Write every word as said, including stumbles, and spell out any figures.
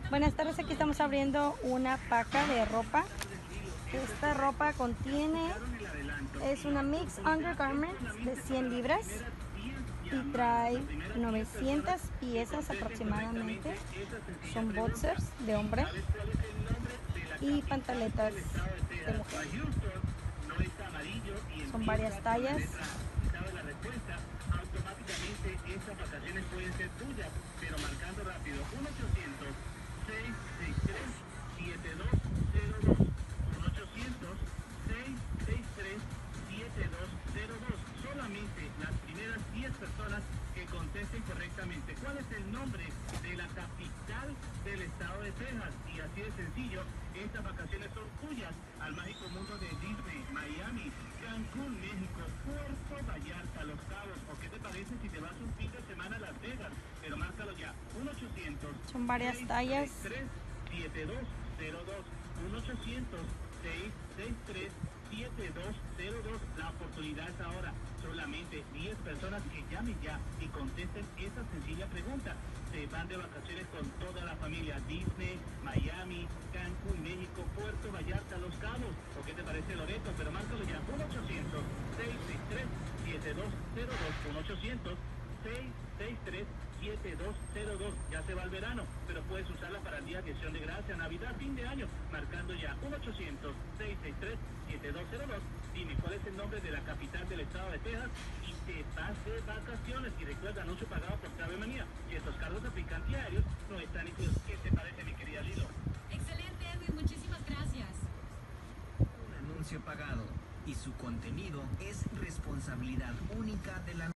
Buenas tardes, aquí estamos abriendo una paca de ropa. Esta ropa contiene, es una mix undergarment de cien libras y trae novecientas piezas aproximadamente. Son boxers de hombre y pantaletas de mujer. Son varias tallas. Automáticamente estas vacaciones pueden ser tuyas, pero marcando rápido uno ochocientos, seis seis tres, siete dos cero dos, uno ochocientos, seis seis tres, siete dos cero dos. Solamente las primeras diez personas que contesten correctamente cuál es el nombre de la capital del estado de Texas. Y así de sencillo, estas vacaciones son tuyas al mágico mundo de Disney, Miami, Cancún, México, Puerto Vallarta, Los Cabos. ¿O qué te parece si te vas un fin de semana a Las Vegas? Pero márcalo ya, uno ochocientos, Son varias tallas. seis seis tres, siete dos cero dos, uno ochocientos, seis seis tres, siete dos cero dos. La oportunidad es ahora. Solamente diez personas que llamen ya y contesten esa sencilla pregunta. Se van de vacaciones con toda la familia. Disney, Miami, Cancún, México, Puerto Vallarta, Los Cabos. ¿O qué te parece, Loreto? Pero márcalo ya, uno ochocientos, seis seis tres, siete dos cero dos, uno ochocientos, seis seis tres, siete dos cero dos. Ya se va el verano, pero puedes usarla para el día de Acción de Gracia, Navidad, fin de año, marcando ya uno ochocientos, seis seis tres, siete dos cero dos. Dime cuál es el nombre de la capital del estado de Texas y te vas de vacaciones. Y recuerda, anuncio pagado por Travel Manía. Si estos cargos aplican diarios, no están incluidos. ¿Qué te parece, mi querida Lilo? Excelente, Edwin, muchísimas gracias. Un anuncio pagado y su contenido es responsabilidad única de la